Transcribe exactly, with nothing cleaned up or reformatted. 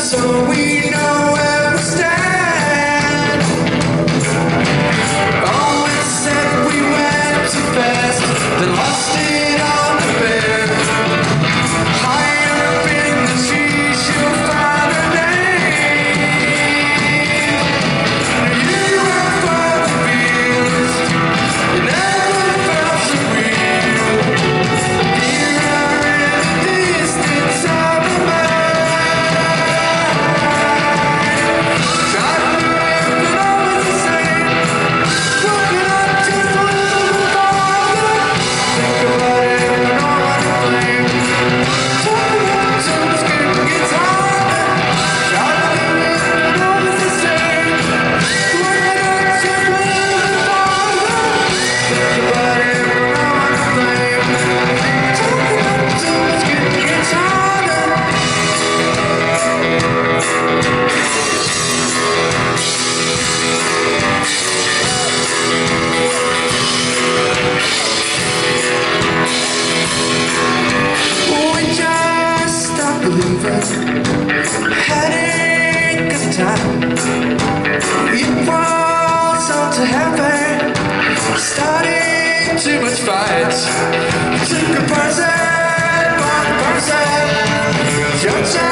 so we know where we stand. Always said we went too fast, then lost it on the bed. High up in the trees you'll find a name. You were for the realist, you never felt so real. Here are in the distance of the mind. Headache of time. It falls out to heaven. Starting too much fights. Took a person, one person. Your time.